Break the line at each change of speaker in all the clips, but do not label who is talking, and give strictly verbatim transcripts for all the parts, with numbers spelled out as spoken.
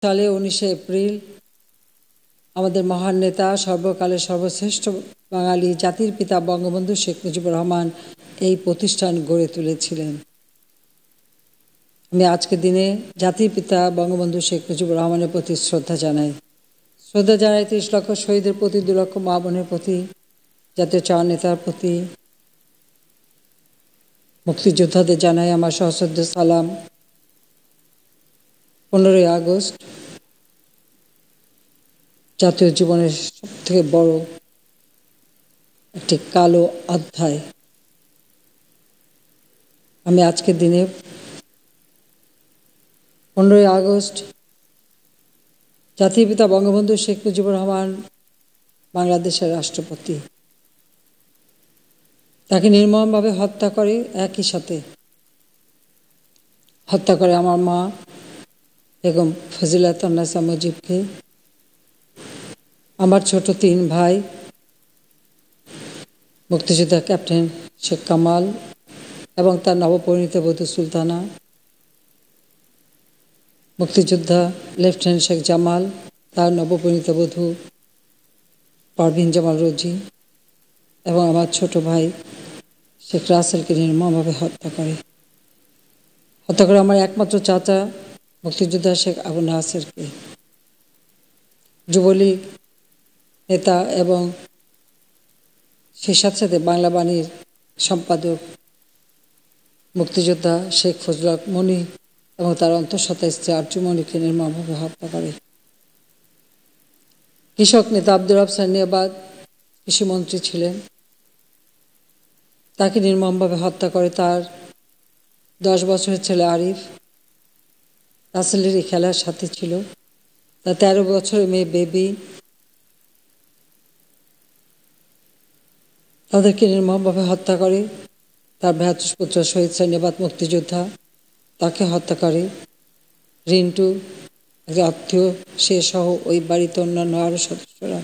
সালে উনিশে এপ্রিল আমাদের মহান নেতা সর্বকালের সর্বশ্রেষ্ঠ বাঙালি জাতির পিতা বঙ্গবন্ধু শেখ মুজিবুর রহমান এই প্রতিষ্ঠান গড়ে তুলেছিলেন। আমি আজকের দিনে জাতির পিতা বঙ্গবন্ধু শেখ মুজিবুর রহমানের প্রতি শ্রদ্ধা জানাই। শ্রদ্ধা জানাই ত্রিশ লক্ষ শহীদের প্রতি, দু লক্ষ মা বোনের প্রতি, জাতীয় চার নেতার প্রতি, মুক্তিযোদ্ধাদের জানাই আমার সশ্রদ্ধ সালাম। পনেরোই আগস্ট জাতীয় জীবনের সবথেকে বড় একটি কালো অধ্যায়। আমি আজকের দিনে পনেরোই আগস্ট জাতির পিতা বঙ্গবন্ধু শেখ মুজিবুর রহমান বাংলাদেশের রাষ্ট্রপতি, তাকে নির্মমভাবে হত্যা করে, একই সাথে হত্যা করে আমার মা বেগম ফজিলাতুন্নেসা মুজিবকে, আমার ছোট তিন ভাই মুক্তিযোদ্ধা ক্যাপ্টেন শেখ কামাল এবং তার নবপরিণীত বধূ সুলতানা, মুক্তিযোদ্ধা লেফটেন্যান্ট শেখ জামাল, তার নবপরিণীত বধূ পারভিন জামাল রোজি এবং আমার ছোট ভাই শেখ রাসেলকে নির্মমভাবে হত্যা করে। হত্যা করে আমার একমাত্র চাচা মুক্তিযোদ্ধা শেখ আবু নাসেরকে। যুবলীগ নেতা এবং সেই সাথে সাথে বাংলা বাণীর সম্পাদক মুক্তিযোদ্ধা শেখ ফজলুল হক মনি এবং তার অন্তঃসত্ত্বা স্ত্রী আরজুমনিকে নির্মমভাবে হত্যা করে। কৃষক নেতা আব্দুর রব সানিয়াবাদ কৃষিমন্ত্রী ছিলেন, তাকে নির্মমভাবে হত্যা করে তার দশ বছরের ছেলে আরিফ, রাসেলের এই খেলার সাথে ছিল, তার তেরো বছরের মেয়ে বেবি, তাদেরকে নির্মমভাবে হত্যা করে। তার ভ্রাতুষ্পুত্র শহীদ সানিয়াবাদ মুক্তিযোদ্ধা, তাকে হত্যা করে। রিন্টু আত্মীয়, সে সহ ওই বাড়িতে অন্যান্য আরো সদস্যরা।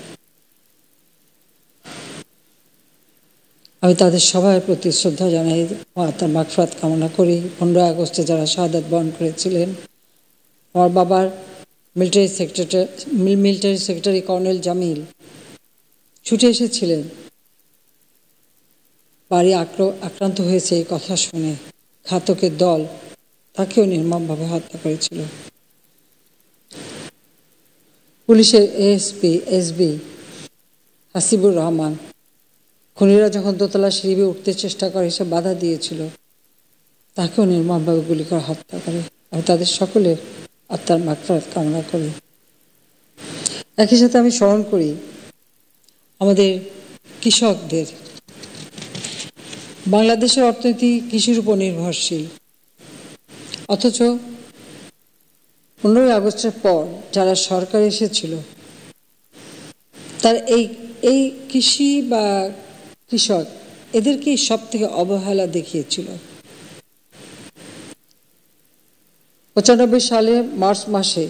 আমি তাদের সবার প্রতি শ্রদ্ধা জানাই, তার মাগফিরাত কামনা করি। পনেরোই আগস্টে যারা শাহাদাত বরণ করেছিলেন, আমার বাবার military secretary military secretary colonel Jamil ছুটে এসেছিলেন, বাড়ি আক্রান্ত হয়েছে এই কথা শুনে। ঘাতকের দল তাকেও নির্মমভাবে হত্যা করেছিল। পুলিশের এএসপি এসবি হাসিবুর রহমান, খুনিরা যখন দোতলা সিঁড়ি বেয়ে উঠতে চেষ্টা করে সে বাধা দিয়েছিল, তাকেও নির্মমভাবে গুলি করে হত্যা করে। আমি তাদের সকলের আত্মার মাগফিরাত কামনা করি। একই সাথে আমি স্মরণ করি আমাদের কৃষকদের। বাংলাদেশের অর্থনীতি কৃষির উপর নির্ভরশীল, অথচ পনেরোই আগস্টের পর যারা সরকার এসেছিল তার এই এই কৃষি বা কৃষক এদেরকেই সব থেকে অবহেলা দেখিয়েছিল। পঁচানব্বই সালে মার্চ মাসে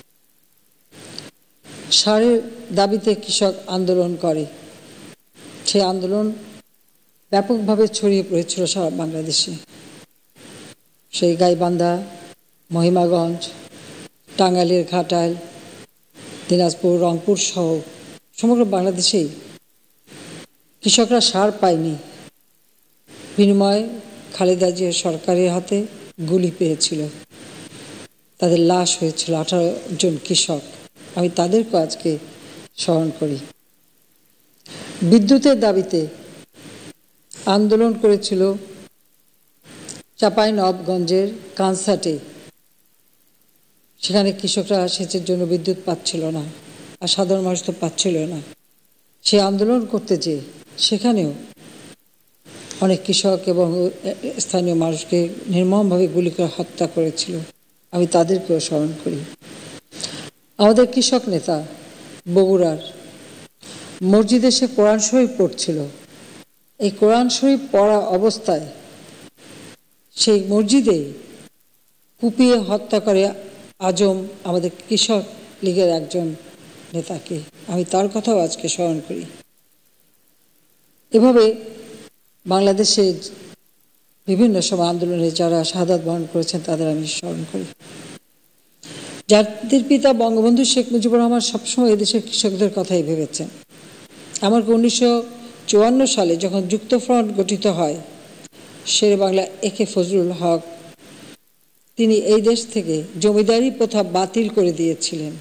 সারের দাবিতে কৃষক আন্দোলন করে। সেই আন্দোলন ব্যাপকভাবে ছড়িয়ে পড়েছিল সারা বাংলাদেশে। সেই গাইবান্ধা, মহিমাগঞ্জ, টাঙ্গাইলের ঘাটাইল, দিনাজপুর, রংপুর সহ সমগ্র বাংলাদেশেই কৃষকরা সার পায়নি, বিনিময়ে খালেদা জিয়া সরকারের হাতে গুলি পেয়েছিল, তাদের লাশ হয়েছিল আঠারো জন কৃষক। আমি তাদেরকে আজকে স্মরণ করি। বিদ্যুতের দাবিতে আন্দোলন করেছিল চাঁপাইনবাবগঞ্জের কানসাটে। সেখানে কৃষকরা সেচের জন্য বিদ্যুৎ পাচ্ছিল না, আর সাধারণ মানুষ তো পাচ্ছিল না। সে আন্দোলন করতে যেয়ে সেখানেও অনেক কৃষক এবং স্থানীয় মানুষকে নির্মমভাবে গুলি করে হত্যা করেছিল। আমি তাদেরকেও স্মরণ করি। আমাদের কৃষক নেতা বগুড়ার মসজিদে সে কোরআন শরীফ পড়ছিল। এই কোরআন শরীফ পড়া অবস্থায় সেই মসজিদে কুপিয়ে হত্যা করে আজম, আমাদের কৃষক লীগের একজন নেতাকে। আমি তার কথাও আজকে স্মরণ করি। এভাবে বাংলাদেশে বিভিন্ন সময় আন্দোলনে যারা শাহাদাত বরণ করেছেন তাদের আমি স্মরণ করি। জাতির পিতা বঙ্গবন্ধু শেখ মুজিবুর রহমান সবসময় এদেশের কৃষকদের কথাই ভেবেছেন। এমনকি উনিশশো চুয়ান্ন সালে যখন যুক্তফ্রন্ট গঠিত হয়, শেরে বাংলা এ কে ফজলুল হক তিনি এই দেশ থেকে জমিদারি প্রথা বাতিল করে দিয়েছিলেন।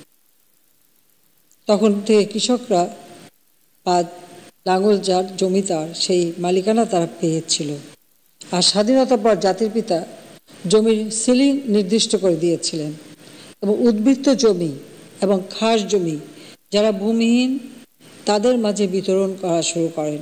তখন থেকে কৃষকরা বা লাঙ্গল যার জমিদার সেই মালিকানা তারা পেয়েছিল। আর স্বাধীনতার পর জাতির পিতা জমির সিলিং নির্দিষ্ট করে দিয়েছিলেন এবং উদ্বৃত্ত জমি এবং খাস জমি যারা ভূমিহীন তাদের মাঝে বিতরণ করা শুরু করেন।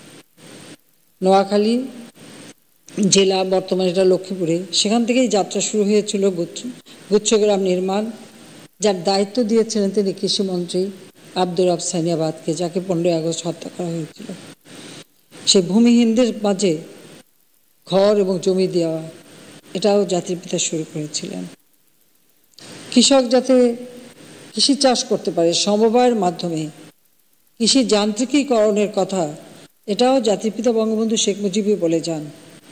নোয়াখালী জেলা, বর্তমানে এটা লক্ষ্মীপুরে, সেখান থেকেই যাত্রা শুরু হয়েছিল গুচ্ছগ্রাম নির্মাণ, যার দায়িত্ব দিয়েছিলেন তিনি কৃষিমন্ত্রী আব্দুর রব সাইনিয়াবাদকে, যাকে পনেরোই আগস্ট হত্যা করা হয়েছিল। সেই ভূমিহীনদের মাঝে ঘর এবং জমি দেওয়া, এটাও জাতির পিতা শুরু করেছিলেন। কৃষক যাতে কৃষি চাষ করতে পারে সমবায়ের মাধ্যমে, কৃষি যান্ত্রিকীকরণের কথা এটাও জাতির পিতা বঙ্গবন্ধু শেখ মুজিবই বলে যান।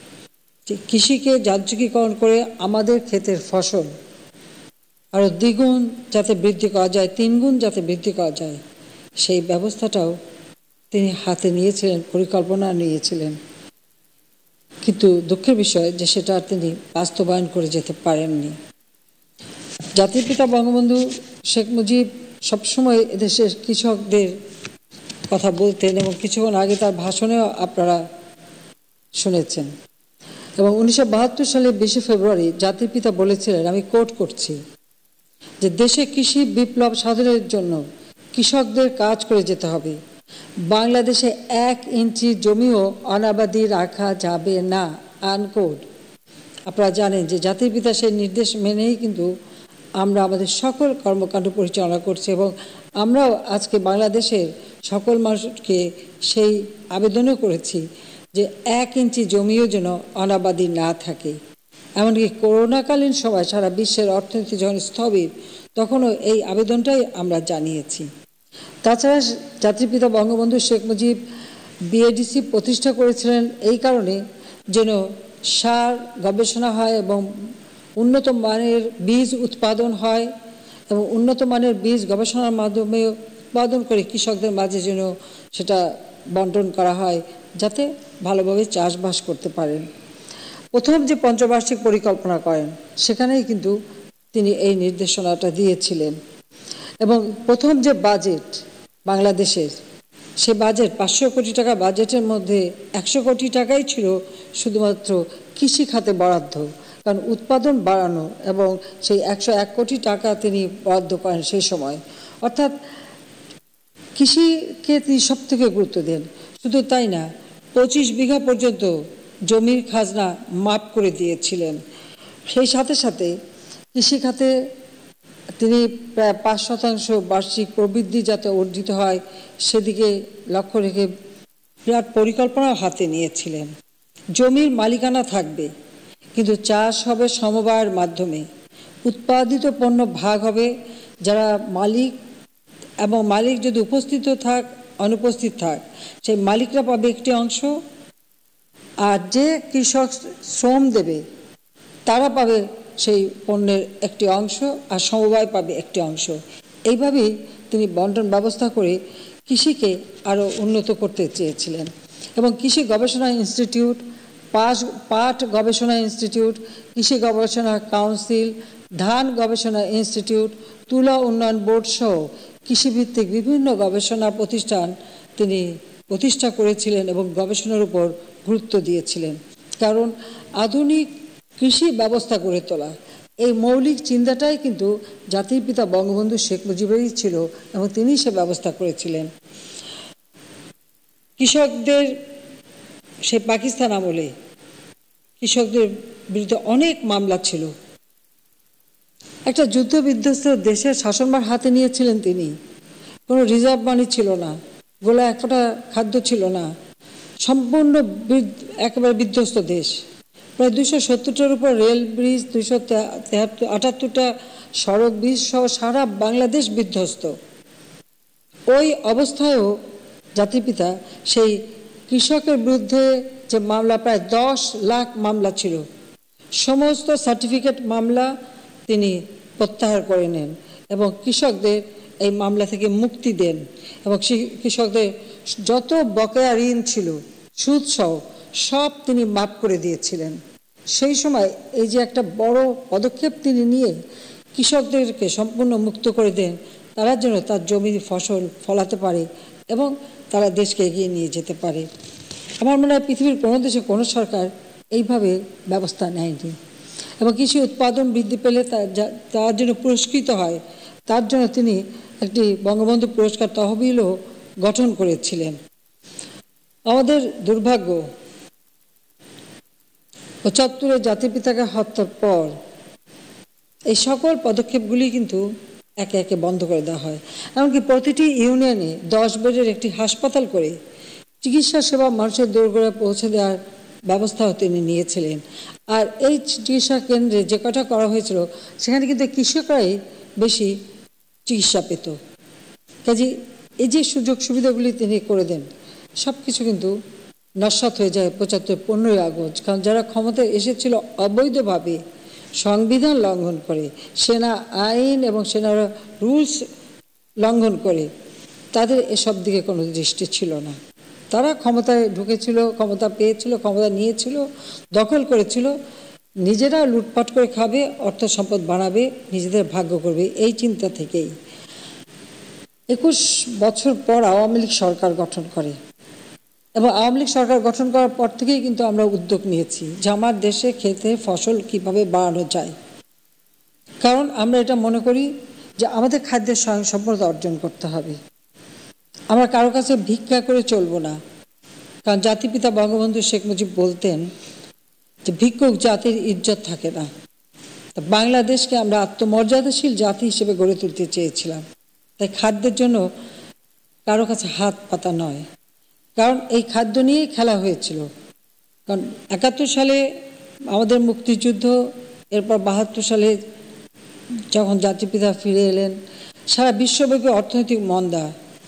কৃষিকে যান্ত্রিকীকরণ করে আমাদের ক্ষেতের ফসল আরও দ্বিগুণ যাতে বৃদ্ধি করা যায়, তিনগুণ যাতে বৃদ্ধি করা যায়, সেই ব্যবস্থাটাও তিনি হাতে নিয়েছিলেন, পরিকল্পনা নিয়েছিলেন। কিন্তু দুঃখের বিষয় যে সেটা তিনি বাস্তবায়ন করে যেতে পারেননি। জাতির পিতা বঙ্গবন্ধু শেখ মুজিব সবসময় এদেশের কৃষকদের কথা বলতেন এবং কিছুক্ষণ আগে তার ভাষণেও আপনারা শুনেছেন। এবং উনিশশো বাহাত্তর সালে বিশে ফেব্রুয়ারি জাতির পিতা বলেছিলেন, আমি কোট করছি, যে দেশে কৃষি বিপ্লব সাধনের জন্য কৃষকদের কাজ করে যেতে হবে। বাংলাদেশে এক ইঞ্চি জমিও অনাবাদি রাখা যাবে না, আনকোট। আপনারা জানেন যে জাতির পিতা সেই নির্দেশ মেনেই কিন্তু আমরা আমাদের সকল কর্মকাণ্ড পরিচালনা করছি এবং আমরাও আজকে বাংলাদেশের সকল মানুষকে সেই আবেদনও করেছি যে এক ইঞ্চি জমিও যেন অনাবাদি না থাকে। এমনকি করোনাকালীন সময় সারা বিশ্বের অর্থনীতি যখন স্থবির, তখনও এই আবেদনটাই আমরা জানিয়েছি। তাছাড়া জাতির পিতা বঙ্গবন্ধু শেখ মুজিব বিএডিসি প্রতিষ্ঠা করেছিলেন এই কারণে যেন সার গবেষণা হয় এবং উন্নত মানের বীজ উৎপাদন হয় এবং উন্নত মানের বীজ গবেষণার মাধ্যমে উৎপাদন করে কৃষকদের মাঝে যেন সেটা বন্টন করা হয়, যাতে ভালোভাবে চাষবাস করতে পারেন। প্রথম যে পঞ্চবার্ষিক পরিকল্পনা করেন সেখানেই কিন্তু তিনি এই নির্দেশনাটা দিয়েছিলেন। এবং প্রথম যে বাজেট বাংলাদেশের, সে বাজেট পাঁচশো কোটি টাকা বাজেটের মধ্যে একশো কোটি টাকাই ছিল শুধুমাত্র কৃষি খাতে বরাদ্দ, কারণ উৎপাদন বাড়ানো, এবং সেই একশো এক কোটি টাকা তিনি বরাদ্দ করেন সেই সময়। অর্থাৎ কৃষিকে তিনি সব থেকে গুরুত্ব দেন। শুধু তাই না, পঁচিশ বিঘা পর্যন্ত জমির খাজনা মাফ করে দিয়েছিলেন। সেই সাথে সাথে কৃষি খাতে তিনি প্রায় পাঁচ শতাংশ বার্ষিক প্রবৃদ্ধি যাতে অর্জিত হয় সেদিকে লক্ষ্য রেখে বিরাট পরিকল্পনা হাতে নিয়েছিলেন। জমির মালিকানা থাকবে, কিন্তু চাষ হবে সমবায়ের মাধ্যমে। উৎপাদিত পণ্য ভাগ হবে, যারা মালিক এবং মালিক যদি উপস্থিত থাক অনুপস্থিত থাক, সেই মালিকরা পাবে একটি অংশ, আর যে কৃষক শ্রম দেবে তারা পাবে সেই পণ্যের একটি অংশ, আর সমবায় পাবে একটি অংশ। এইভাবেই তিনি বন্টন ব্যবস্থা করে কৃষিকে আরও উন্নত করতে চেয়েছিলেন। এবং কৃষি গবেষণা ইনস্টিটিউট, পাশ পাট গবেষণা ইনস্টিটিউট, কৃষি গবেষণা কাউন্সিল, ধান গবেষণা ইনস্টিটিউট, তুলা উন্নয়ন বোর্ড সহ কৃষিভিত্তিক বিভিন্ন গবেষণা প্রতিষ্ঠান তিনি প্রতিষ্ঠা করেছিলেন এবং গবেষণার উপর গুরুত্ব দিয়েছিলেন। কারণ আধুনিক কৃষি ব্যবস্থা গড়ে তোলা, এই মৌলিক চিন্তাটাই কিন্তু জাতির পিতা বঙ্গবন্ধু শেখ মুজিবেরই ছিল এবং তিনি সে ব্যবস্থা করেছিলেন। কৃষকদের সে পাকিস্তান আমলে কৃষকদের বিরুদ্ধে অনেক মামলা ছিল। একটা যুদ্ধ বিধ্বস্ত দেশের শাসনভার হাতে নিয়েছিলেন তিনি। কোনো রিজার্ভ মানি ছিল না, গোলা এক ফোঁটা খাদ্য ছিল না, সম্পূর্ণ একেবারে বিধ্বস্ত দেশ। প্রায় দুশো সত্তরটার উপর রেল ব্রিজ, দুশো তেহাত্তর আটাত্তরটা সড়ক ব্রিজ সহ সারা বাংলাদেশ বিধ্বস্ত। ওই অবস্থায়ও জাতির পিতা সেই কৃষকের বিরুদ্ধে যে মামলা, প্রায় দশ লাখ মামলা ছিল, সমস্ত সার্টিফিকেট মামলা তিনি প্রত্যাহার করে নেন এবং কৃষকদের এই মামলা থেকে মুক্তি দেন এবং কৃষকদের যত বকেয়া ঋণ ছিল সুদ সহ সব তিনি মাফ করে দিয়েছিলেন। সেই সময় এই যে একটা বড় পদক্ষেপ তিনি নিয়ে কৃষকদেরকে সম্পূর্ণ মুক্ত করে দেন, তারা যেন তার জমির ফসল ফলাতে পারে এবং তারা দেশকে এগিয়ে নিয়ে যেতে পারে। আমার মনে হয় পৃথিবীর কোনো দেশে কোনো সরকার এইভাবে ব্যবস্থা নেয়নি এবং কৃষি উৎপাদন বৃদ্ধি পেলে তার জন্য পুরস্কৃত হয়, তার জন্য তিনি একটি বঙ্গবন্ধু পুরস্কার তহবিলও গঠন করেছিলেন। আমাদের দুর্ভাগ্য, পঁচাত্তরে জাতির পিতাকে হত্যার পর এই সকল পদক্ষেপগুলি কিন্তু একে একে বন্ধ করে দেওয়া হয়। এমনকি প্রতিটি ইউনিয়নে দশ বেডের একটি হাসপাতাল করে চিকিৎসা সেবা মানুষের দোরগোড়ায় পৌঁছে দেওয়ার ব্যবস্থাও তিনি নিয়েছিলেন। আর এই চিকিৎসা কেন্দ্রে যে কটা করা হয়েছিল সেখানে কিন্তু কৃষকরাই বেশি চিকিৎসা পেত। কাজে এই যে সুযোগ সুবিধাগুলি তিনি করে দেন সব কিছু কিন্তু নস্যাৎ হয়ে যায় পঁচাত্তর পনেরোই আগস্ট। কারণ যারা ক্ষমতায় এসেছিল অবৈধভাবে সংবিধান লঙ্ঘন করে, সেনা আইন এবং সেনার রুলস লঙ্ঘন করে, তাদের এসব দিকে কোনো দৃষ্টি ছিল না। তারা ক্ষমতায় ঢুকেছিল, ক্ষমতা পেয়েছিল, ক্ষমতা নিয়েছিল, দখল করেছিল, নিজেরা লুটপাট করে খাবে, অর্থ সম্পদ বাড়াবে, নিজেদের ভাগ্য করবে, এই চিন্তা থেকেই একুশ বছর পর আওয়ামী লীগ সরকার গঠন করে এবং আওয়ামী লীগ সরকার গঠন করার পর থেকেই কিন্তু আমরা উদ্যোগ নিয়েছি যে আমার দেশে খেতে ফসল কিভাবে বাড়ানো যায়। কারণ আমরা এটা মনে করি যে আমাদের খাদ্যের স্বয়ংসম্পূর্ণতা অর্জন করতে হবে। আমরা কারো কাছে ভিক্ষা করে চলবো না। কারণ জাতিপিতা বঙ্গবন্ধু শেখ মুজিব বলতেন যে ভিক্ষুক জাতির ইজ্জত থাকে না। বাংলাদেশকে আমরা আত্মমর্যাদাশীল জাতি হিসেবে গড়ে তুলতে চেয়েছিলাম। তাই খাদ্যের জন্য কারো কাছে হাত পাতা নয়, কারণ এই খাদ্য নিয়েই খেলা হয়েছিল। কারণ একাত্তর সালে আমাদের মুক্তিযুদ্ধ, এরপর বাহাত্তর সালে যখন জাতিপিতা ফিরে এলেন, সারা বিশ্বব্যাপী অর্থনৈতিক মন্দা,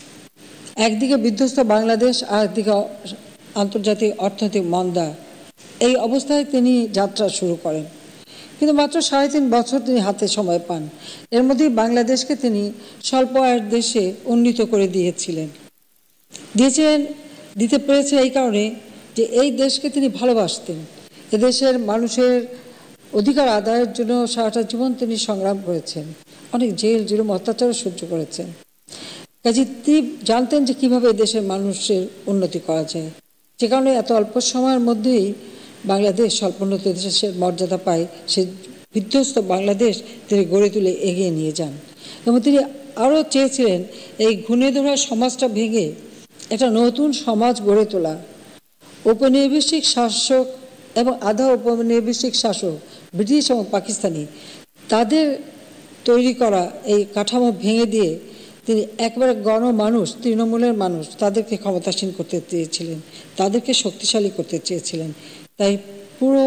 একদিকে বিধ্বস্ত বাংলাদেশ আর একদিকে আন্তর্জাতিক অর্থনৈতিক মন্দা, এই অবস্থায় তিনি যাত্রা শুরু করেন। কিন্তু মাত্র সাড়ে তিন বছর তিনি হাতে সময় পান। এর মধ্যেই বাংলাদেশকে তিনি স্বল্প আয়ের দেশে উন্নীত করে দিয়েছিলেন দিয়েছিলেন দিতে পেরেছে এই কারণে যে এই দেশকে তিনি ভালোবাসতেন। এদেশের মানুষের অধিকার আদায়ের জন্য সারাটা জীবন তিনি সংগ্রাম করেছেন, অনেক জেল জুলুম অত্যাচারও সহ্য করেছেন। কাজে তিনি জানতেন যে কীভাবে দেশের মানুষের উন্নতি করা যায়, যে কারণে এত অল্প সময়ের মধ্যেই বাংলাদেশ স্বল্পোন্নত দেশের মর্যাদা পায়। সে বিধ্বস্ত বাংলাদেশ তিনি গড়ে তুলে এগিয়ে নিয়ে যান এবং তিনি আরও চেয়েছিলেন এই ঘুণে ধরা সমাজটা ভেঙে একটা নতুন সমাজ গড়ে তোলা। ঔপনিবেশিক শাসক এবং আধা ঔপনিবেশিক শাসক ব্রিটিশ এবং পাকিস্তানি, তাদের তৈরি করা এই কাঠামো ভেঙে দিয়ে তিনি একবারে গণমানুষ, তৃণমূলের মানুষ, তাদেরকে ক্ষমতাসীন করতে চেয়েছিলেন, তাদেরকে শক্তিশালী করতে চেয়েছিলেন। তাই পুরো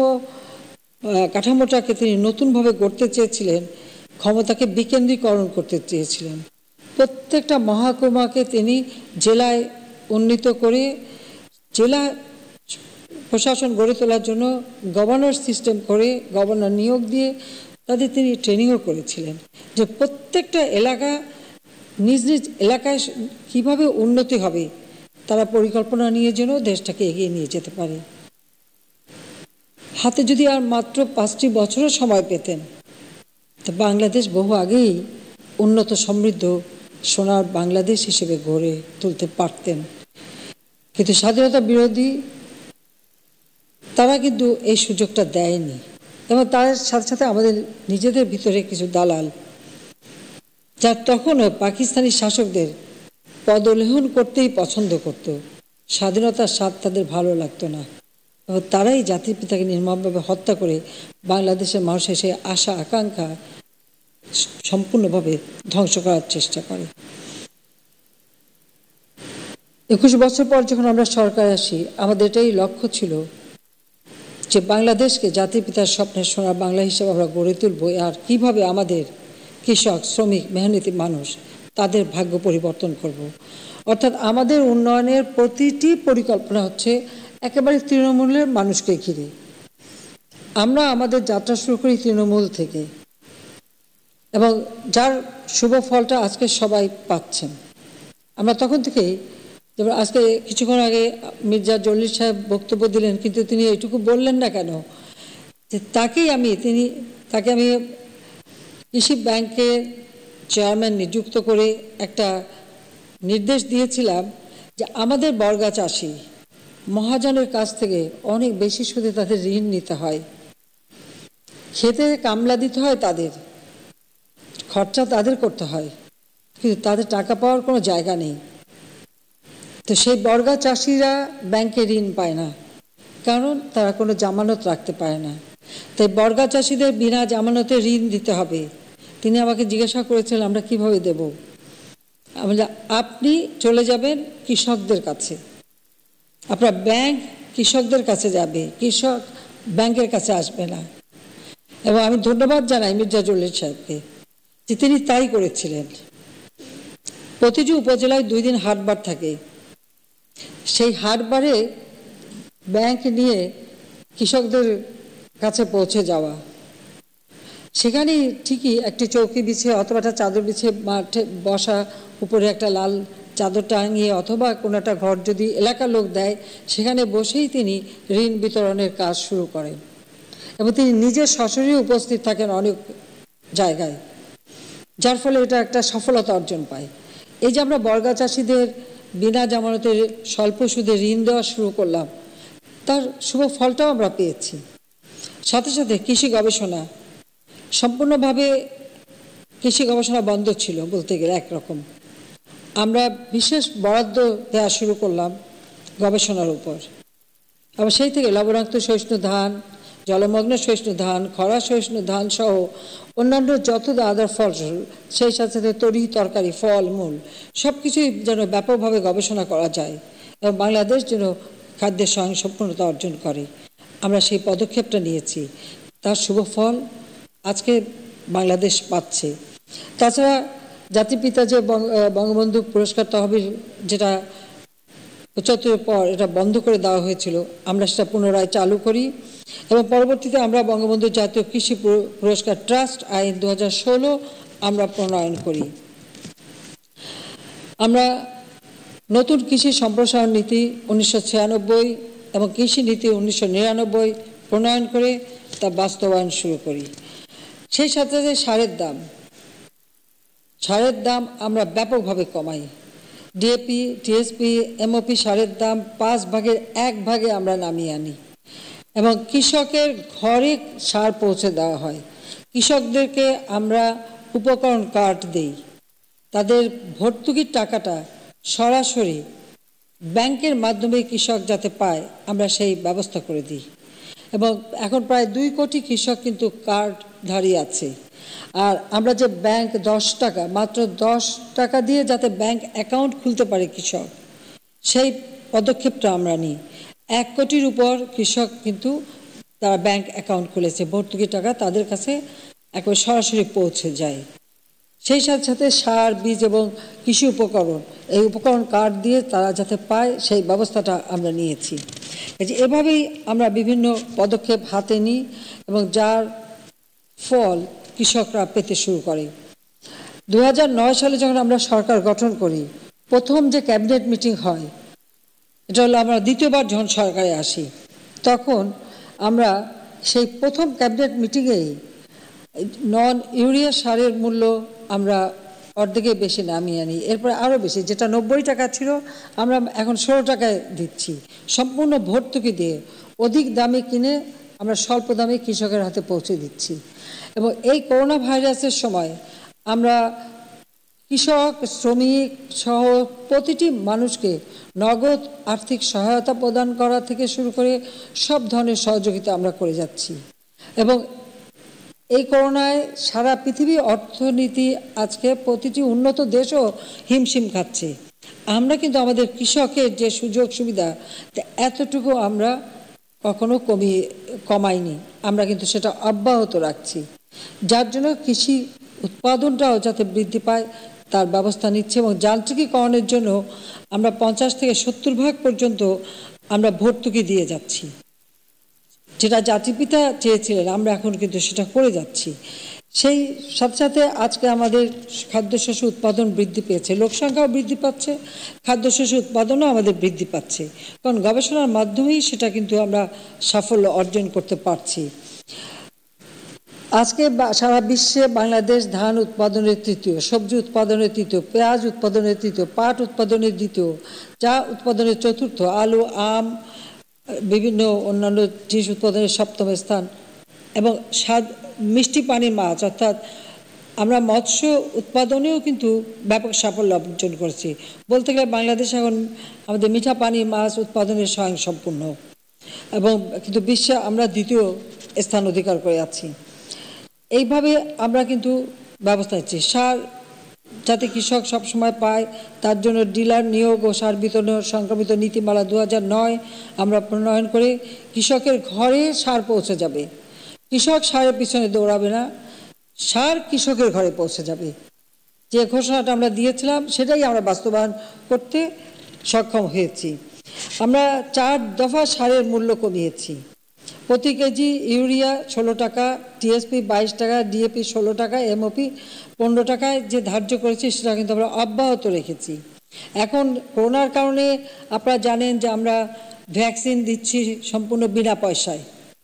কাঠামোটাকে তিনি নতুনভাবে গড়তে চেয়েছিলেন, ক্ষমতাকে বিকেন্দ্রীকরণ করতে চেয়েছিলেন। প্রত্যেকটা মহকুমাকে তিনি জেলায় উন্নীত করে জেলা প্রশাসন গড়ে তোলার জন্য গভর্নর সিস্টেম করে, গভর্নর নিয়োগ দিয়ে তাদের তিনি ট্রেনিংও করেছিলেন যে প্রত্যেকটা এলাকা নিজ নিজ এলাকায় কীভাবে উন্নতি হবে তারা পরিকল্পনা নিয়ে যেন দেশটাকে এগিয়ে নিয়ে যেতে পারে। হাতে যদি আর মাত্র পাঁচটি বছরও সময় পেতেন তো বাংলাদেশ বহু আগেই উন্নত সমৃদ্ধ সোনার বাংলাদেশ হিসেবে গড়ে তুলতে পারতেন। কিন্তু স্বাধীনতা বিরোধী তারা কিন্তু এই সুযোগটা দেয়নি এবং তার সাথে সাথে আমাদের নিজেদের ভিতরে কিছু দালাল, যা তখনও পাকিস্তানি শাসকদের পদলেহন করতেই পছন্দ করত, স্বাধীনতার স্বাদ তাদের ভালো লাগতো না এবং তারাই জাতির পিতাকে নির্মমভাবে হত্যা করে বাংলাদেশের মানুষের সেই আশা আকাঙ্ক্ষা সম্পূর্ণভাবে ধ্বংস করার চেষ্টা করে। একুশ বছর পর যখন আমরা সরকার আসি, আমাদের এটাই লক্ষ্য ছিল যে বাংলাদেশকে জাতির পিতার স্বপ্নের সোনার বাংলা হিসেবে আমরা গড়ে তুলব। আর কিভাবে আমাদের কৃষক, শ্রমিক, মেহনতি মানুষ তাদের ভাগ্য পরিবর্তন করব। অর্থাৎ আমাদের উন্নয়নের প্রতিটি পরিকল্পনা হচ্ছে একেবারে তৃণমূলের মানুষকে ঘিরে। আমরা আমাদের যাত্রা শুরু করি তৃণমূল থেকে। এবং যার শুভ ফলটা আজকে সবাই পাচ্ছেন। আমরা তখন থেকেই, যেমন আজকে কিছুক্ষণ আগে মির্জা জলিল সাহেব বক্তব্য দিলেন, কিন্তু তিনি এইটুকু বললেন না কেন যে তাকেই আমি তিনি তাকে আমি কৃষি ব্যাংকের চেয়ারম্যান নিযুক্ত করে একটা নির্দেশ দিয়েছিলাম যে আমাদের বর্গা চাষি মহাজনের কাছ থেকে অনেক বেশি সুদে তাদের ঋণ নিতে হয়, খেতে কামলা দিতে হয়, তাদের খরচা তাদের করতে হয়, কিন্তু তাদের টাকা পাওয়ার কোনো জায়গা নেই। তো সেই বর্গা চাষিরা ব্যাংকে ঋণ পায় না, কারণ তারা কোনো জামানত রাখতে পারে না। তাই বর্গা চাষিদের বিনা জামানতে ঋণ দিতে হবে। তিনি আমাকে জিজ্ঞাসা করেছিলেন আমরা কিভাবে দেব। আমরা আপনি চলে যাবেন কৃষকদের কাছে, আপনার ব্যাংক কৃষকদের কাছে যাবে, কৃষক ব্যাংকের কাছে আসবে না। এবং আমি ধন্যবাদ জানাই মির্জা জলিল সাহেবকে যে তিনি তাই করেছিলেন। প্রতিটি উপজেলায় দুই দিন হাটবার থাকে, সেই হাটবারে ব্যাংক নিয়ে কৃষকদের কাছে পৌঁছে যাওয়া, সেখানে ঠিকই একটি চৌকি বিছিয়ে অথবা একটা চাদর বিছিয়ে মাঠে বসা, উপরে একটা লাল চাদর টাঙিয়ে অথবা কোনো একটা ঘর যদি এলাকার লোক দেয় সেখানে বসেই তিনি ঋণ বিতরণের কাজ শুরু করেন এবং তিনি নিজে সশরীরে উপস্থিত থাকেন অনেক জায়গায়, যার ফলে এটা একটা সফলতা অর্জন পায়। এই যে আমরা বর্গা চাষিদের বিনা জামানতে স্বল্প সুদে ঋণ দেওয়া শুরু করলাম, তার শুভ ফলটাও আমরা পেয়েছি। সাথে সাথে কৃষি গবেষণা সম্পূর্ণভাবে কৃষি গবেষণা বন্ধ ছিল বলতে গেলে একরকম। আমরা বিশেষ বরাদ্দ দেওয়া শুরু করলাম গবেষণার উপর, এবং সেই থেকে লবণাক্ত সহিষ্ণু ধান, জলমগ্ন সহিষ্ণু ধান, খরা সহিষ্ণু ধান সহ অন্যান্য যত আদার ফসল, সেই সাথে সাথে তরি তরকারি, ফল মূল সব কিছুই যেন ব্যাপকভাবে গবেষণা করা যায় এবং বাংলাদেশ যেন খাদ্যের স্বয়ংসম্পূর্ণতা অর্জন করে, আমরা সেই পদক্ষেপটা নিয়েছি। তার শুভ ফল আজকে বাংলাদেশ পাচ্ছে। তাছাড়া জাতিপিতা যে বঙ্গবন্ধু পুরস্কার তহবিল যেটা পঁচাত্তরের পর এটা বন্ধ করে দেওয়া হয়েছিল, আমরা সেটা পুনরায় চালু করি এবং পরবর্তীতে আমরা বঙ্গবন্ধু জাতীয় কৃষি পুরস্কার ট্রাস্ট আইন দু হাজার ষোলো আমরা প্রণয়ন করি। আমরা নতুন কৃষি সম্প্রসারণ নীতি উনিশশো ছিয়ানব্বই এবং কৃষি নীতি উনিশশো নিরানব্বই প্রণয়ন করে তা বাস্তবায়ন শুরু করি। সেই সাথে সাথে সারের দাম সারের দাম আমরা ব্যাপকভাবে কমাই। ডিএপি, টিএসপি, এমওপি সারের দাম পাঁচ ভাগের এক ভাগে আমরা নামিয়ে আনি এবং কৃষকের ঘরে সার পৌঁছে দেওয়া হয়। কৃষকদেরকে আমরা উপকরণ কার্ড দেই, তাদের ভর্তুকির টাকাটা সরাসরি ব্যাংকের মাধ্যমে কৃষক যাতে পায় আমরা সেই ব্যবস্থা করে দিই এবং এখন প্রায় দুই কোটি কৃষক কিন্তু কার্ডধারী আছে। আর আমরা যে ব্যাংক দশ টাকা মাত্র দশ টাকা দিয়ে যাতে ব্যাংক অ্যাকাউন্ট খুলতে পারে কৃষক, সেই পদক্ষেপটা আমরা নিই। এক কোটির উপর কৃষক কিন্তু তারা ব্যাংক অ্যাকাউন্ট খুলেছে, ভর্তুকি টাকা তাদের কাছে একবার সরাসরি পৌঁছে যায়। সেই সাথে সাথে সার, বীজ এবং কৃষি উপকরণ, এই উপকরণ কার্ড দিয়ে তারা যাতে পায় সেই ব্যবস্থাটা আমরা নিয়েছি। এভাবেই আমরা বিভিন্ন পদক্ষেপ হাতে নিই এবং যার ফল কৃষকরা পেতে শুরু করে। দু হাজার নয় সালে যখন আমরা সরকার গঠন করি, প্রথম যে ক্যাবিনেট মিটিং হয়, এটা হলো আমরা দ্বিতীয়বার যখন সরকারে আসি, তখন আমরা সেই প্রথম ক্যাবিনেট মিটিংয়েই নন ইউরিয়া সারের মূল্য আমরা অর্ধেকে বেশি নামিয়ে আনি, এরপরে আরও বেশি, যেটা নব্বই টাকা ছিল আমরা এখন ষোলো টাকায় দিচ্ছি, সম্পূর্ণ ভর্তুকি দিয়ে অধিক দামে কিনে আমরা স্বল্প দামে কৃষকের হাতে পৌঁছে দিচ্ছি। এবং এই করোনা ভাইরাসের সময় আমরা কৃষক, শ্রমিক সহ প্রতিটি মানুষকে নগদ আর্থিক সহায়তা প্রদান করা থেকে শুরু করে সব ধরনের সহযোগিতা আমরা করে যাচ্ছি। এবং এই করোনায় সারা পৃথিবীর অর্থনীতি আজকে প্রতিটি উন্নত দেশও হিমশিম খাচ্ছে, আমরা কিন্তু আমাদের কৃষকের যে সুযোগ সুবিধা এতটুকু আমরা কখনো কমিয়ে কমাইনি, আমরা কিন্তু সেটা অব্যাহত রাখছি, যার জন্য কৃষি উৎপাদনটাও যাতে বৃদ্ধি পায় তার ব্যবস্থা নিচ্ছে। এবং যান্ত্রিকীকরণের জন্য আমরা পঞ্চাশ থেকে সত্তর ভাগ পর্যন্ত আমরা ভর্তুকি দিয়ে যাচ্ছি, যেটা জাতিপিতা চেয়েছিলেন আমরা এখন কিন্তু সেটা করে যাচ্ছি। সেই সাথে সাথে আজকে আমাদের খাদ্যশস্য উৎপাদন বৃদ্ধি পেয়েছে, লোকসংখ্যাও বৃদ্ধি পাচ্ছে, খাদ্যশস্য উৎপাদনও আমাদের বৃদ্ধি পাচ্ছে, কারণ গবেষণার মাধ্যমেই সেটা কিন্তু আমরা সাফল্য অর্জন করতে পারছি। আজকে সারা বিশ্বে বাংলাদেশ ধান উৎপাদনের তৃতীয়, সবজি উৎপাদনের তৃতীয়, পেঁয়াজ উৎপাদনের তৃতীয়, পাট উৎপাদনের দ্বিতীয়, চা উৎপাদনের চতুর্থ, আলু, আম, বিভিন্ন অন্যান্য জিনিস উৎপাদনের সপ্তম স্থান, এবং স্বাদ মিষ্টি পানির মাছ অর্থাৎ আমরা মৎস্য উৎপাদনেও কিন্তু ব্যাপক সাফল্য অর্জন করেছি। বলতে গেলে বাংলাদেশ এখন আমাদের মিঠা পানির মাছ উৎপাদনের স্বয়ংসম্পূর্ণ, এবং কিন্তু বিশ্বে আমরা দ্বিতীয় স্থান অধিকার করে আছি। এইভাবে আমরা কিন্তু ব্যবস্থা নিচ্ছি। সার যাতে কৃষক সবসময় পায় তার জন্য ডিলার নিয়োগ ও সার বিতরণ সংক্রামিত নীতিমালা দু হাজার নয় আমরা প্রণয়ন করে কৃষকের ঘরে সার পৌঁছে যাবে। কৃষক সারের পিছনে দৌড়াবে না, সার কৃষকের ঘরে পৌঁছে যাবে। যে ঘোষণাটা আমরা দিয়েছিলাম সেটাই আমরা বাস্তবায়ন করতে সক্ষম হয়েছি। আমরা চার দফা সারের মূল্য কমিয়েছি। প্রতি কেজি ইউরিয়া ষোলো টাকা, টিএসপি বাইশ টাকা, ডিএপি ষোলো টাকা, এমওপি পনেরো টাকায় যে ধার্য করেছি সেটা কিন্তু আমরা অব্যাহত রেখেছি। এখন করোনার কারণে আপনারা জানেন যে আমরা ভ্যাকসিন দিচ্ছি সম্পূর্ণ বিনা পয়সায়,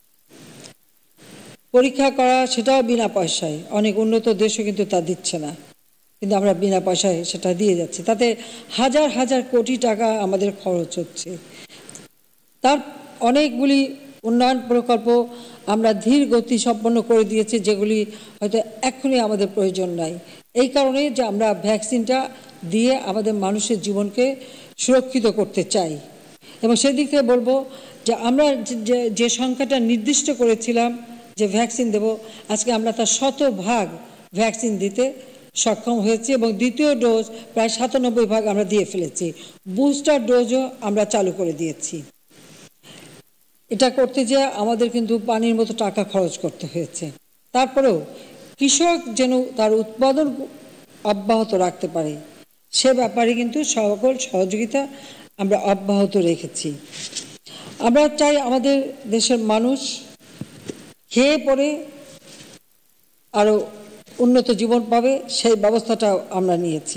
পরীক্ষা করা সেটাও বিনা পয়সায়, অনেক উন্নত দেশও কিন্তু তা দিচ্ছে না, কিন্তু আমরা বিনা পয়সায় সেটা দিয়ে যাচ্ছি। তাতে হাজার হাজার কোটি টাকা আমাদের খরচ হচ্ছে। তার অনেকগুলি উন্নয়ন প্রকল্প আমরা ধীর গতি সম্পন্ন করে দিয়েছি, যেগুলি হয়তো এক্ষুনি আমাদের প্রয়োজন নাই। এই কারণে যে আমরা ভ্যাকসিনটা দিয়ে আমাদের মানুষের জীবনকে সুরক্ষিত করতে চাই, এবং সেদিক থেকে বলবো যে আমরা যে সংখ্যাটা নির্দিষ্ট করেছিলাম যে ভ্যাকসিন দেব, আজকে আমরা তার শতভাগ ভ্যাকসিন দিতে সক্ষম হয়েছি, এবং দ্বিতীয় ডোজ প্রায় সাতানব্বই ভাগ আমরা দিয়ে ফেলেছি। বুস্টার ডোজও আমরা চালু করে দিয়েছি। এটা করতে যেয়ে আমাদের কিন্তু পানির মতো টাকা খরচ করতে হয়েছে। তারপরেও কৃষক যেন তার উৎপাদন অব্যাহত রাখতে পারে সে ব্যাপারে কিন্তু সকল সহযোগিতা আমরা অব্যাহত রেখেছি। আমরা চাই আমাদের দেশের মানুষ খেয়ে পরে আরো উন্নত জীবন পাবে, সেই ব্যবস্থাটাও আমরা নিয়েছি।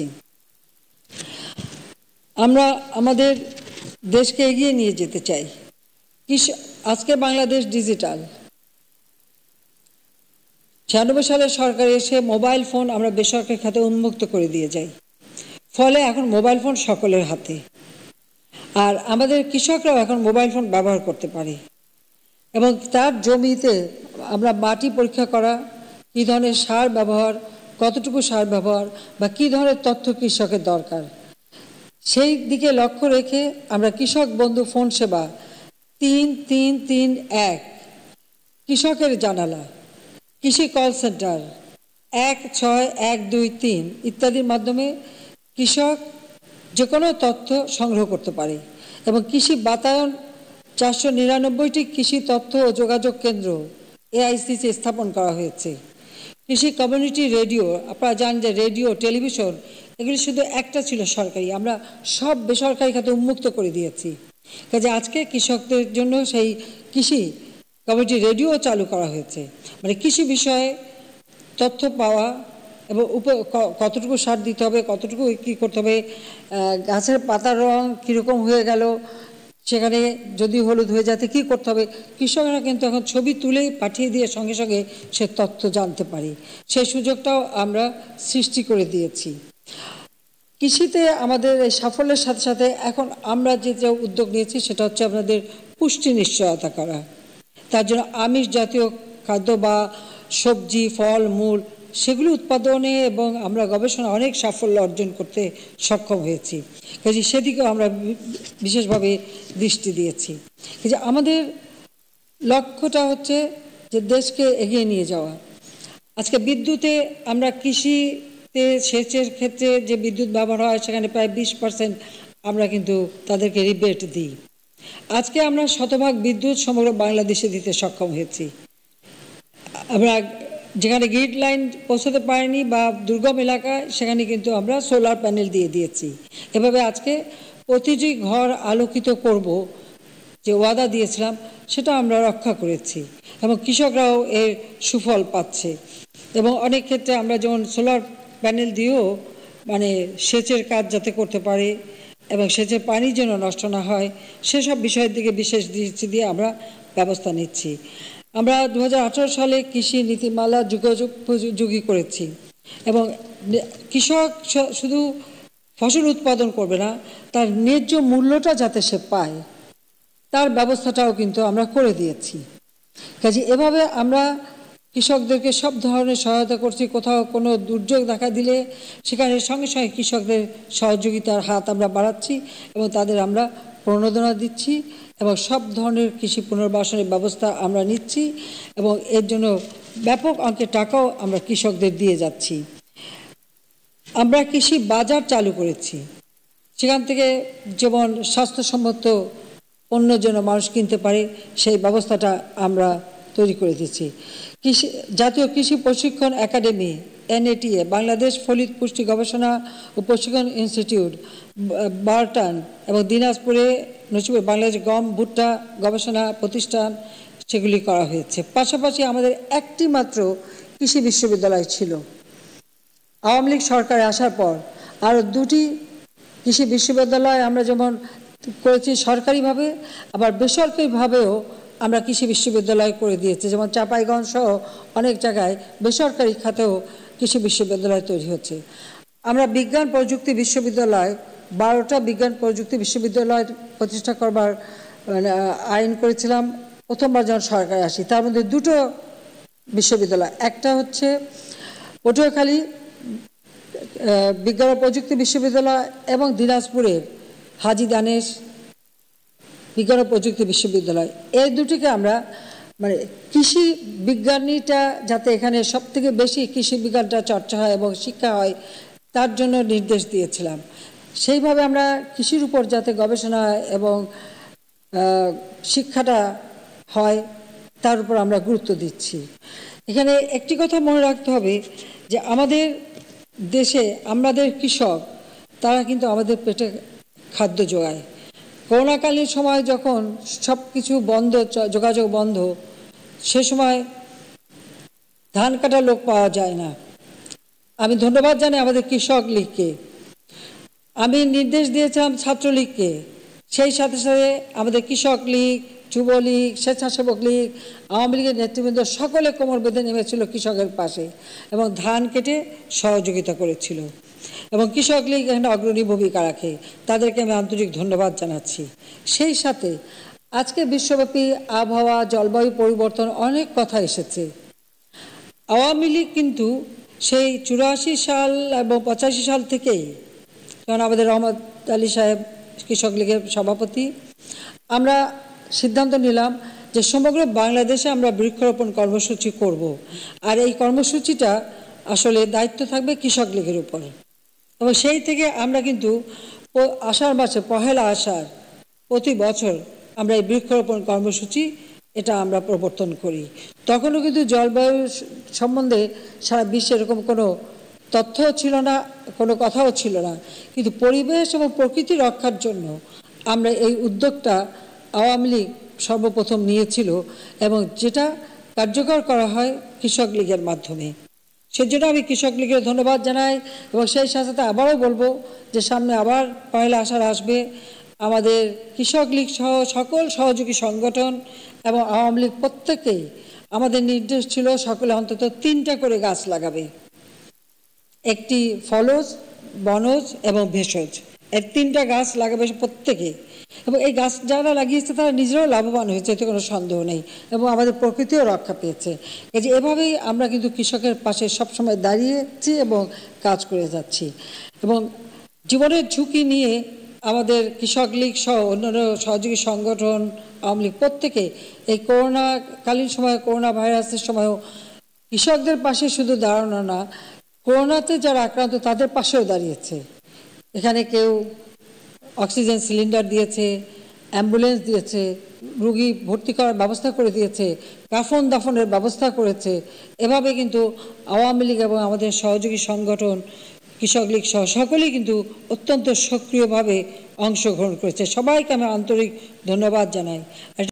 আমরা আমাদের দেশকে এগিয়ে নিয়ে যেতে চাই। আজকে বাংলাদেশ ডিজিটাল, ছিয়ানব্বই সালে সরকার এসে মোবাইল ফোন আমরা বেসরকারি খাতে উন্মুক্ত করে দিয়ে যাই, ফলে এখন মোবাইল ফোন সকলের হাতে, আর আমাদের কৃষকরাও এখন মোবাইল ফোন ব্যবহার করতে পারে, এবং তার জমিতে আমরা মাটি পরীক্ষা করা, কী ধরনের সার ব্যবহার, কতটুকু সার ব্যবহার বা কী ধরনের তথ্য কৃষকের দরকার, সেই দিকে লক্ষ্য রেখে আমরা কৃষক বন্ধু ফোন সেবা তিন তিন তিন এক, কৃষকের জানালা, কৃষি কল সেন্টার এক ছয় এক দুই তিন ইত্যাদির মাধ্যমে কৃষক যে কোনো তথ্য সংগ্রহ করতে পারে, এবং কৃষি বাতায়ন চারশো নিরানব্বইটি কৃষি তথ্য ও যোগাযোগ কেন্দ্র এআইসিসি স্থাপন করা হয়েছে। কৃষি কমিউনিটি রেডিও, আপনারা জানেন যে রেডিও, টেলিভিশন এগুলি শুধু একটা ছিল সরকারি, আমরা সব বেসরকারি খাতে উন্মুক্ত করে দিয়েছি। কাজে আজকে কৃষকদের জন্য সেই কৃষি কমিউনিটি রেডিও চালু করা হয়েছে, মানে কৃষি বিষয়ে তথ্য পাওয়া এবং উপ কতটুকু সার দিতে হবে, কতটুকু কী করতে হবে, গাছের পাতার রং কীরকম হয়ে গেল, সেখানে যদি হলুদ হয়ে যাতে কী করতে হবে, কৃষকরা কিন্তু এখন ছবি তুলেই পাঠিয়ে দিয়ে সঙ্গে সঙ্গে সে তথ্য জানতে পারি, সেই সুযোগটাও আমরা সৃষ্টি করে দিয়েছি। কৃষিতে আমাদের এই সাফল্যের সাথে সাথে এখন আমরা যে যে উদ্যোগ নিয়েছি সেটা হচ্ছে আপনাদের পুষ্টি নিশ্চয়তা করা। তার জন্য আমিষ জাতীয় খাদ্য বা সবজি, ফল, মূল সেগুলো উৎপাদনে এবং আমরা গবেষণা অনেক সাফল্য অর্জন করতে সক্ষম হয়েছি, কাজে সেদিকেও আমরা বিশেষভাবে দৃষ্টি দিয়েছি। কাজে আমাদের লক্ষ্যটা হচ্ছে যে দেশকে এগিয়ে নিয়ে যাওয়া। আজকে বিদ্যুতে আমরা কৃষিতে সেচের ক্ষেত্রে যে বিদ্যুৎ ব্যবহার হয় সেখানে প্রায় বিশ পার্সেন্ট আমরা কিন্তু তাদেরকে রিবেট দিই। আজকে আমরা শতভাগ বিদ্যুৎ সমগ্র বাংলাদেশে দিতে সক্ষম হয়েছি। আমরা যেখানে গ্রিড লাইন পৌঁছতে পারেনি বা দুর্গম এলাকায় সেখানে কিন্তু আমরা সোলার প্যানেল দিয়ে দিয়েছি। এভাবে আজকে প্রতিটি ঘর আলোকিত করব যে ওয়াদা দিয়েছিলাম সেটা আমরা রক্ষা করেছি, এবং কৃষকরাও এর সুফল পাচ্ছে। এবং অনেক ক্ষেত্রে আমরা যেমন সোলার প্যানেল দিয়েও মানে সেচের কাজ যাতে করতে পারে এবং সেচের পানি যেন নষ্ট না হয় সেসব বিষয়ের দিকে বিশেষ দৃষ্টি দিয়ে আমরা ব্যবস্থা নিচ্ছি। আমরা দু হাজার আঠারো সালে কৃষি নীতিমালা যুগোপযোগী করেছি এবং কৃষক শুধু ফসল উৎপাদন করবে না, তার ন্যায্য মূল্যটা যাতে সে পায় তার ব্যবস্থাটাও কিন্তু আমরা করে দিয়েছি। কাজে এভাবে আমরা কৃষকদেরকে সব ধরনের সহায়তা করছি। কোথাও কোনো দুর্যোগ দেখা দিলে সেখানে সঙ্গে সঙ্গে কৃষকদের সহযোগিতার হাত আমরা বাড়াচ্ছি এবং তাদের আমরা প্রণোদনা দিচ্ছি এবং সব ধরনের কৃষি পুনর্বাসনের ব্যবস্থা আমরা নিচ্ছি এবং এর জন্য ব্যাপক অঙ্কের টাকাও আমরা কৃষকদের দিয়ে যাচ্ছি। আমরা কৃষি বাজার চালু করেছি, সেখান থেকে যেমন স্বাস্থ্যসম্মত পণ্য যেন মানুষ কিনতে পারে সেই ব্যবস্থাটা আমরা তৈরি করে দিচ্ছি। কৃষি জাতীয় কৃষি প্রশিক্ষণ একাডেমি এনএটিএ, বাংলাদেশ ফলিত পুষ্টি গবেষণা ও প্রশিক্ষণ ইনস্টিটিউট বারটান এবং দিনাজপুরে নসিপুর বাংলাদেশ গম ভুট্টা গবেষণা প্রতিষ্ঠান সেগুলি করা হয়েছে। পাশাপাশি আমাদের একটি মাত্র কৃষি বিশ্ববিদ্যালয় ছিল। আওয়ামী লীগ সরকারে আসার পর আরও দুটি কৃষি বিশ্ববিদ্যালয় আমরা যেমন করেছি সরকারিভাবে, আবার বেসরকারিভাবেও আমরা কৃষি বিশ্ববিদ্যালয় করে দিয়েছি। যেমন চাঁপাইগঞ্জ সহ অনেক জায়গায় বেসরকারি খাতেও কৃষি বিশ্ববিদ্যালয় তৈরি হচ্ছে। আমরা বিজ্ঞান প্রযুক্তি বিশ্ববিদ্যালয় বারোটা বিজ্ঞান প্রযুক্তি বিশ্ববিদ্যালয় প্রতিষ্ঠা করবার আইন করেছিলাম প্রথমবার যখন সরকারে আসি। তার মধ্যে দুটো বিশ্ববিদ্যালয়, একটা হচ্ছে পটুয়াখালী বিজ্ঞান ও প্রযুক্তি বিশ্ববিদ্যালয় এবং দিনাজপুরের হাজী দানেশ বিজ্ঞান ও প্রযুক্তি বিশ্ববিদ্যালয়। এই দুটিকে আমরা মানে কৃষি বিজ্ঞানীটা যাতে এখানে সব থেকে বেশি কৃষি বিজ্ঞানটা চর্চা হয় এবং শিক্ষা হয় তার জন্য নির্দেশ দিয়েছিলাম। সেইভাবে আমরা কৃষির উপর যাতে গবেষণা এবং শিক্ষাটা হয় তার উপর আমরা গুরুত্ব দিচ্ছি। এখানে একটি কথা মনে রাখতে হবে যে আমাদের দেশে আমাদের কৃষক তারা কিন্তু আমাদের পেটে খাদ্য যোগায়। করোনাকালীন সময় যখন সব কিছু বন্ধ, যোগাযোগ বন্ধ, সে সময় ধান কাটার লোক পাওয়া যায় না। আমি ধন্যবাদ জানাই আমাদের কৃষক লীগকে, আমি নির্দেশ দিয়েছিলাম ছাত্রলীগকে, সেই সাথে সাথে আমাদের কৃষক লীগ, যুবলীগ, স্বেচ্ছাসেবক লীগ, আওয়ামী লীগের নেতৃবৃন্দ সকলে কোমর বেঁধে নেমেছিল কৃষকের পাশে এবং ধান কেটে সহযোগিতা করেছিল এবং কৃষক লীগ এখানে অগ্রণী ভূমিকা রাখে, তাদেরকে আমি আন্তরিক ধন্যবাদ জানাচ্ছি। সেই সাথে আজকে বিশ্বব্যাপী আবহাওয়া জলবায়ু পরিবর্তন অনেক কথা এসেছে। আওয়ামী লীগ কিন্তু সেই চুরাশি সাল এবং পঁচাশি সাল থেকেই, যখন আমাদের রহমত আলী সাহেব কৃষক লীগের সভাপতি, আমরা সিদ্ধান্ত নিলাম যে সমগ্র বাংলাদেশে আমরা বৃক্ষরোপণ কর্মসূচি করব আর এই কর্মসূচিটা আসলে দায়িত্ব থাকবে কৃষক লীগের উপর এবং সেই থেকে আমরা কিন্তু আষাঢ় মাসে পহেলা আষাঢ় প্রতি বছর আমরা এই বৃক্ষরোপণ কর্মসূচি এটা আমরা প্রবর্তন করি। তখনও কিন্তু জলবায়ু সম্বন্ধে সারা বিশ্বে এরকম কোনো তথ্যও ছিল না, কোনো কথাও ছিল না, কিন্তু পরিবেশ এবং প্রকৃতি রক্ষার জন্য আমরা এই উদ্যোগটা আওয়ামী লীগ সর্বপ্রথম নিয়েছিল এবং যেটা কার্যকর করা হয় কৃষক লীগের মাধ্যমে। সেজন্য আমি কৃষক লীগের ধন্যবাদ জানাই এবং সেই সাথে সাথে আবারও বলবো যে সামনে আবার পয়লা আষাঢ় আসবে, আমাদের কৃষক লীগ সহ সকল সহযোগী সংগঠন এবং আওয়ামী লীগ প্রত্যেকেই আমাদের নির্দেশ ছিল সকলে অন্তত তিনটা করে গাছ লাগাবে, একটি ফলজ, বনজ এবং ভেষজ, এর তিনটা গাছ লাগাবে প্রত্যেকে এবং এই গাছ যারা লাগিয়েছে তারা নিজেরাও লাভবান হয়েছে, এতে কোনো সন্দেহ নেই এবং আমাদের প্রকৃতিও রক্ষা পেয়েছে। এই যে এভাবেই আমরা কিন্তু কৃষকের পাশে সবসময় দাঁড়িয়েছি এবং কাজ করে যাচ্ছি এবং জীবনের ঝুঁকি নিয়ে আমাদের কৃষক লীগ সহ অন্যান্য সহযোগী সংগঠন আওয়ামী লীগ প্রত্যেকে এই করোনাকালীন সময়, করোনা ভাইরাসের সময়ও কৃষকদের পাশে শুধু দাঁড়ানো না, করোনাতে যারা আক্রান্ত তাদের পাশেও দাঁড়িয়েছে। এখানে কেউ অক্সিজেন সিলিন্ডার দিয়েছে, অ্যাম্বুলেন্স দিয়েছে, রুগী ভর্তি করার ব্যবস্থা করে দিয়েছে, কাফন দাফনের ব্যবস্থা করেছে। এভাবে কিন্তু আওয়ামী লীগ এবং আমাদের সহযোগী সংগঠন কৃষক লীগ সহ সকলেই কিন্তু অত্যন্ত সক্রিয়ভাবে অংশগ্রহণ করেছে। সবাইকে আমি আন্তরিক ধন্যবাদ জানাই।